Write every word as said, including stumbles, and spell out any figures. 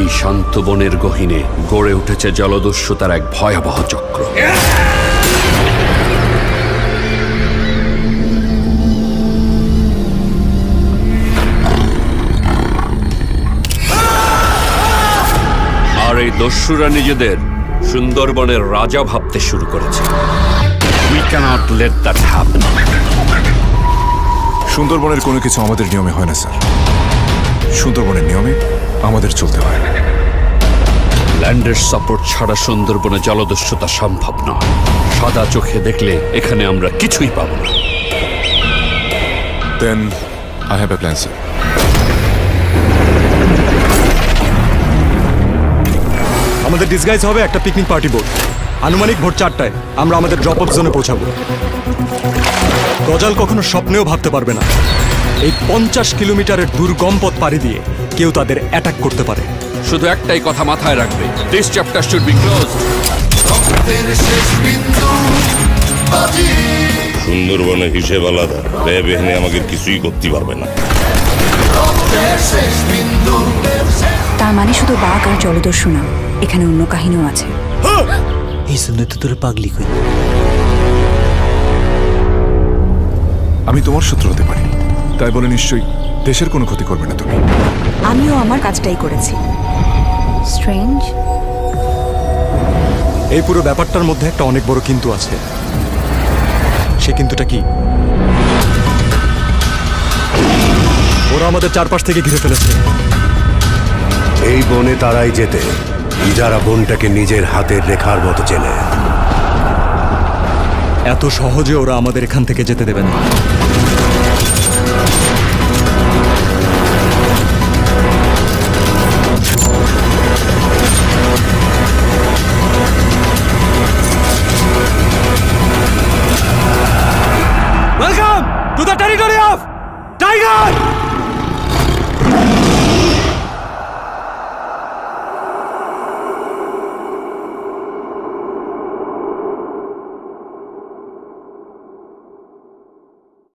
এই শান্ত বনের গহীনে গড়ে উঠেছে জলদস্যুতার এক ভয়াবহ চক্র। আর এই দস্যুরা নিজেদের সুন্দরবনের রাজা ভাবতে শুরু করেছে। We cannot let that happen. সুন্দরবনের কোনো কিছু আমাদের নিয়মে হয় না স্যার। সুন্দরবনের নিয়মে আমাদের চলতে হয়। ল্যান্ডের সাপোর্ট ছাড়া সুন্দরবনে জলদস্যুতা সম্ভব নয়। সাদা চোখে দেখলে এখানে আমরা কিছুই পাব না। Then I have a plan, sir. আমাদের ডিসগাইজ হবে একটা পিকনিক পার্টি বোট। আনুমানিক ভোর চারটায় আমরা আমাদের ড্রপ অফ জোনে পৌঁছাবো। গজাল কখনো স্বপ্নেও ভাবতে পারবে না এই পঞ্চাশ কিলোমিটারের দুর্গম পথ পাড়ি দিয়ে কেউ তাদের অ্যাটাক করতে পারে। শুধু একটাই কথা মাথায় রাখবে, this chapter should be closed. সুন্দরবনের হিসেব আলাদা। র্যাব এখানে আমাকে কিছুই করতে পারবে না। তার মানে শুধু বাঘ আর জলদস্যু না, এখানে অন্য কাহিনীও আছে। এই শুনে তো তোর পাগলি কই। আমি তোমার শত্রু হতে পারি, তাই বলে নিশ্চয়ই দেশের কোনো ক্ষতি করবে না তুমি। আমিও আমার কাজটাই করেছি। স্ট্রেঞ্জ। এই পুরো ব্যাপারটার মধ্যে একটা অনেক বড় কিন্তু আছে। সে কিন্তুটা কি? ওরা আমাদের চারপাশ থেকে ঘিরে ফেলেছে। এই বনে তারাই যেতে যারা বনটাকে নিজের হাতের রেখার মতো চেনে। এত সহজে ওরা আমাদের এখান থেকে যেতে দেবে না। Welcome to the territory of Tiger!